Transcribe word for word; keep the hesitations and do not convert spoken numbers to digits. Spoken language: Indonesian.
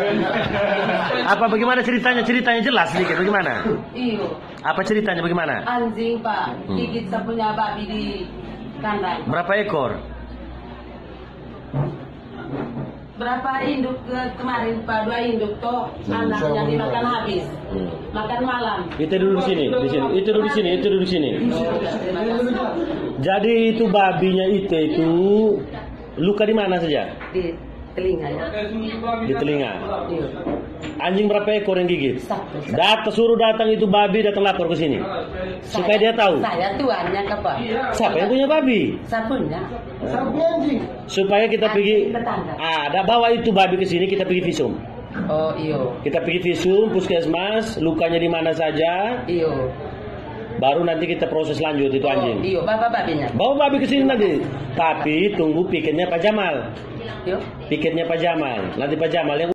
Apa bagaimana ceritanya? Ceritanya jelas sedikit bagaimana? Iyo. Apa ceritanya bagaimana? Anjing Pak, Hmm. gigit sapunya babi di kandang. Berapa ekor? Berapa induk ke kemarin Pak? Dua induk toh anaknya dimakan habis. Hmm. Makan malam. Itu dulu di sini, di sini. Itu dulu di sini, itu dulu di sini. Jadi itu babinya itu itu luka di mana saja? Di telinganya. Di telinga. Iyo. Anjing berapa ekor yang gigit? Satu. Dat suruh datang itu babi datang lapor ke sini. Supaya dia tahu. Saya tuannya ke Pak. Siapa yang punya babi? Sapunya. Supaya kita pergi. Tetangga. Ah, ada bawa itu babi ke sini kita pergi visum. Oh iyo. Kita pergi visum puskesmas, lukanya di mana saja, Iyo. baru nanti kita proses lanjut itu Oh, anjing. iyo. Bapak babinya. Bawa babi ke sini nanti. Tapi tunggu piketnya Pak Jamal. Iyo. Piketnya Pak Jamal. Nanti Pak Jamal yang